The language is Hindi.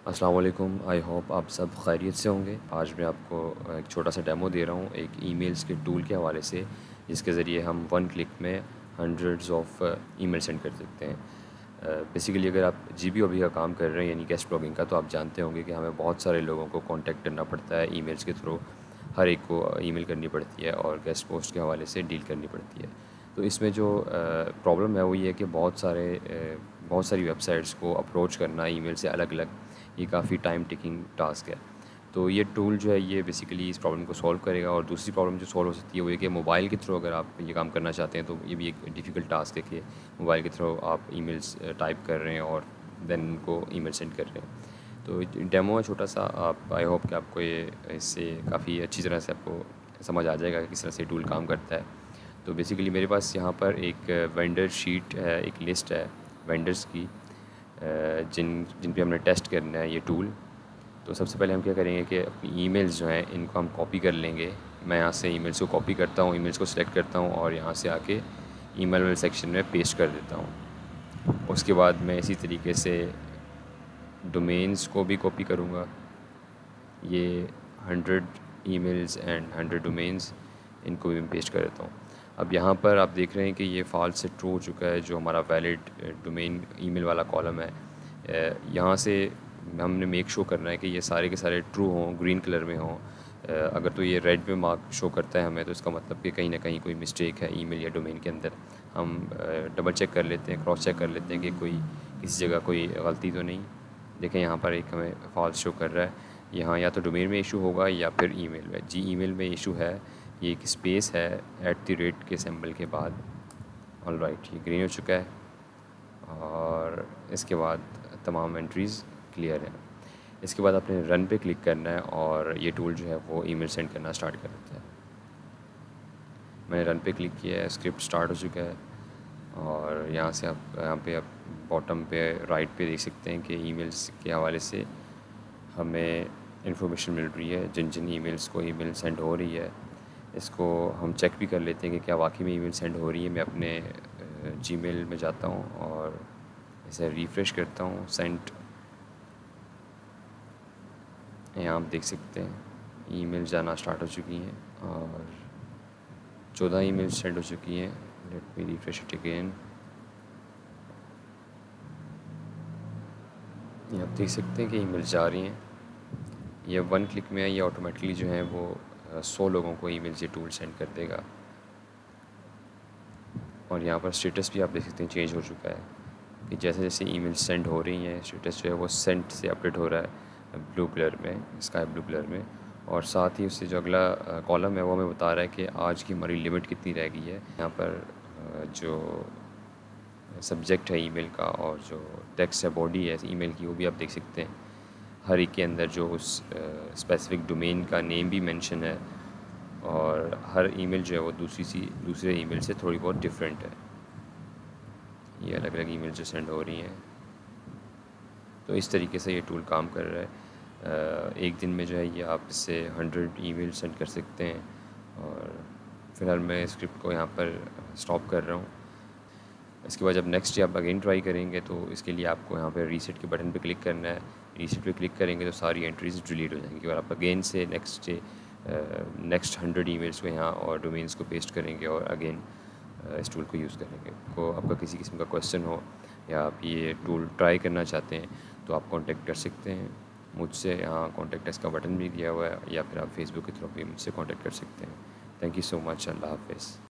अस्सलाम वालेकुम। आई होप आप सब खैरियत से होंगे। आज मैं आपको एक छोटा सा डेमो दे रहा हूँ एक ईमेल्स के टूल के हवाले से, जिसके ज़रिए हम वन क्लिक में हंड्रेड्स ऑफ ईमेल सेंड कर सकते हैं। बेसिकली अगर आप जीबीओबी का काम कर रहे हैं यानी गेस्ट ब्लॉगिंग का, तो आप जानते होंगे कि हमें बहुत सारे लोगों को कांटेक्ट करना पड़ता है ईमेल्स के थ्रू। हर एक को ईमेल करनी पड़ती है और गेस्ट पोस्ट के हवाले से डील करनी पड़ती है। तो इसमें जो प्रॉब्लम है वो ये है कि बहुत सारी वेबसाइट्स को अप्रोच करना ईमेल से अलग अलग, ये काफ़ी टाइम टेकिंग टास्क है। तो ये टूल जो है ये बेसिकली इस प्रॉब्लम को सॉल्व करेगा। और दूसरी प्रॉब्लम जो सॉल्व हो सकती है वो ये कि मोबाइल के थ्रू अगर आप ये काम करना चाहते हैं तो ये भी एक डिफ़िकल्ट टास्क है कि मोबाइल के थ्रू आप ईमेल्स टाइप कर रहे हैं और देन उनको ईमेल सेंड कर रहे हैं। तो डेमो है छोटा सा, आप आई होप कि आपको ये इससे काफ़ी अच्छी तरह से आपको समझ आ जाएगा कि किस तरह से टूल काम करता है। तो बेसिकली मेरे पास यहाँ पर एक वेंडर शीट है, एक लिस्ट है वेंडर्स की, जिन जिन पे हमने टेस्ट करना है ये टूल। तो सबसे पहले हम क्या करेंगे कि अपनी ईमेल्स जो हैं इनको हम कॉपी कर लेंगे। मैं यहाँ से ईमेल्स को कॉपी करता हूँ, ईमेल्स को सिलेक्ट करता हूँ और यहाँ से आके ईमेल वाले सेक्शन में पेस्ट कर देता हूँ। उसके बाद मैं इसी तरीके से डोमेन्स को भी कॉपी करूँगा। ये 100 ईमेल्स एंड 100 डोमेन्स, इनको भी मैं पेस्ट कर देता हूँ। अब यहाँ पर आप देख रहे हैं कि ये फॉल्स से ट्रू हो चुका है, जो हमारा वैलिड डोमेन ईमेल वाला कॉलम है। यहाँ से हमने मेक शो करना है कि ये सारे के सारे ट्रू हों, ग्रीन कलर में हों। अगर तो ये रेड में मार्क शो करता है हमें, तो इसका मतलब कि कहीं ना कहीं कोई मिस्टेक है ईमेल या डोमेन के अंदर। हम डबल चेक कर लेते हैं, क्रॉस चेक कर लेते हैं कि कोई किसी जगह कोई गलती तो नहीं। देखें यहाँ पर एक हमें फॉल्स शो कर रहा है। यहाँ या तो डोमेन में इशू होगा या फिर ईमेल में। जी ईमेल में इशू है, ये एक स्पेस है @ के सिंबल के बाद। ऑलराइट, ये ग्रीन हो चुका है और इसके बाद तमाम एंट्रीज़ क्लियर हैं। इसके बाद आपने रन पे क्लिक करना है और ये टूल जो है वो ईमेल सेंड करना स्टार्ट कर देता है। मैंने रन पे क्लिक किया है, स्क्रिप्ट स्टार्ट हो चुका है और यहाँ से आप बॉटम पे राइट पे देख सकते हैं कि ईमेल्स के हवाले से हमें इंफॉर्मेशन मिल रही है, जिन जिन ईमेल्स को ईमेल सेंड हो रही है। इसको हम चेक भी कर लेते हैं कि क्या वाकई में ईमेल सेंड हो रही है। मैं अपने जीमेल में जाता हूँ और इसे रिफ़्रेश करता हूँ, सेंड। यहाँ आप देख सकते हैं ईमेल जाना स्टार्ट हो चुकी हैं और 14 ईमेल सेंड हो चुकी हैं। Let me refresh it again. ये आप देख सकते हैं कि ईमेल जा रही हैं। ये वन क्लिक में है, ये ऑटोमेटिकली जो है वो 100 लोगों को ईमेल ये टूल सेंड कर देगा। और यहाँ पर स्टेटस भी आप देख सकते हैं चेंज हो चुका है कि जैसे जैसे ईमेल सेंड हो रही हैं स्टेटस जो है वो सेंड से अपडेट हो रहा है ब्लू कलर में, स्काई ब्लू कलर में। और साथ ही उससे जो अगला कॉलम है वो हमें बता रहा है कि आज की हमारी लिमिट कितनी रह गई है। यहाँ पर जो सब्जेक्ट है ईमेल का और जो टेक्स्ट है, बॉडी है ईमेल की, वो भी आप देख सकते हैं। हर एक के अंदर जो उस स्पेसिफ़िक डोमेन का नेम भी मेंशन है और हर ईमेल जो है वो दूसरे ईमेल से थोड़ी बहुत डिफरेंट है। ये अलग अलग ईमेल जो सेंड हो रही हैं। तो इस तरीके से ये टूल काम कर रहा है। एक दिन में जो है ये आप इससे 100 ईमेल सेंड कर सकते हैं। और फ़िलहाल मैं स्क्रिप्ट को यहाँ पर स्टॉप कर रहा हूँ। इसके बाद जब नेक्स्ट डे आप अगेन ट्राई करेंगे तो इसके लिए आपको यहाँ पे रीसेट के बटन पे क्लिक करना है। रीसेट पे क्लिक करेंगे तो सारी एंट्रीज डिलीट हो जाएंगी और आप अगेन से नेक्स्ट 100 ईमेल्स को यहाँ और डोमेन्स को पेस्ट करेंगे और अगेन इस टूल को यूज़ करेंगे। तो आपका किसी किस्म का क्वेश्चन हो या आप ये टूल ट्राई करना चाहते हैं तो आप कॉन्टेक्ट कर सकते हैं मुझसे। यहाँ कॉन्टेक्ट अस का बटन भी दिया हुआ है, या फिर आप फेसबुक के थ्रू भी मुझसे कॉन्टेक्ट कर सकते हैं। Thank you so much. अल्लाह हाफ़िज़।